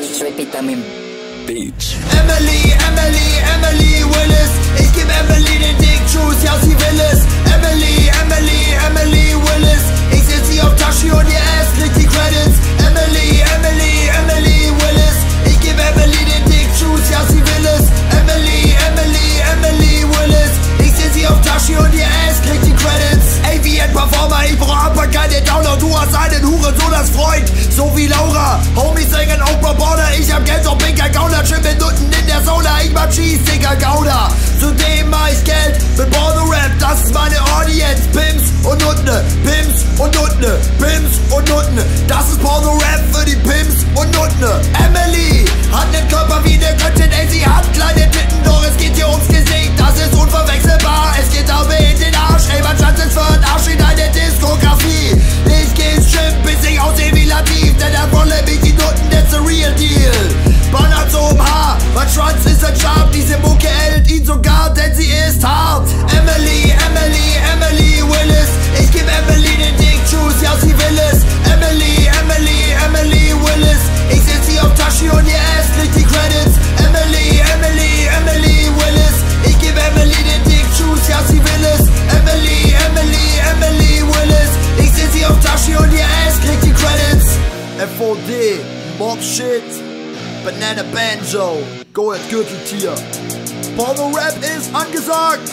repítame. Beach. Emily, Emily, Emily Willis. Ich geb Emily den Dick Juice, ja sie will es. Emily, Emily, Emily Willis. Ich setz sie auf Tasche und ihr Ass kriegt die Credits. Emily, Emily, Emily Willis. Ich geb Emily den Dick Juice, ja sie will es. Emily, Emily, Emily Willis. Ich setz sie auf Tasche und ihr Ass kriegt die Credits. Ey, wie ein Performer, ich brauch aber keine Downer. Du hast einen Hurensohn als Freund, so wie Laura. Homies singen Oprah Border, ich hab Geld auf Pinker Gauner. Schön Minuten in der Sauna, ich mach Cheese, Digga, Gouda. Zudem mach ich Geld mit Porno-Rap, das ist meine Audience. Pimps und Nutten, Pimps und Nutten, Pimps und Nutten. Das ist Porno-Rap für die Pimps und Nutten. Emily hat nen Körper wie ne Göttin, ey, sie hat kleine Titten, doch es geht hier ums Gesicht, das ist unverwechselbar. Es geht aber in den Arsch, ey, mein Schatz ist für den Arsch in deine Diskografie. Ich geh ins Gym, bis ich aussehe wie Latif, denn dann rolle mich die Nutten, that's a real deal. Ballert so im Haar, mein Schwanz ist ein Sharp, diese Mucke hält ihn sogar, denn sie ist hart. Emily, Emily, Emily Willis. Ich geb Emily den Dick Juice, ja sie will es. Emily, Emily, Emily Willis. Ich setz sie auf Tasche und ihr Ass kriegt die Credits. Emily, Emily, Emily Willis. Ich geb Emily den Dick Juice, ja sie will es. Emily, Emily, Emily Willis. Ich setz sie auf Tasche und ihr Ass kriegt die Credits. FOD, Mob Shit, Banana Banjo, Gold Gürteltier. Porno-Rap ist angesagt.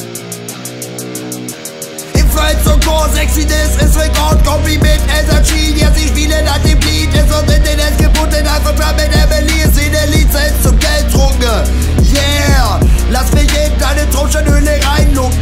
Influence und Core, Sexiness ist Rekordkombi mit SRG. Ja, sie spielen an dem Lied, ist auf Internet gebunden. Einfach dran mit Emily, ist in der Lizenz zum Geldtrunken. Yeah, lass mich in deine Traumsteinhöhle reinlucken.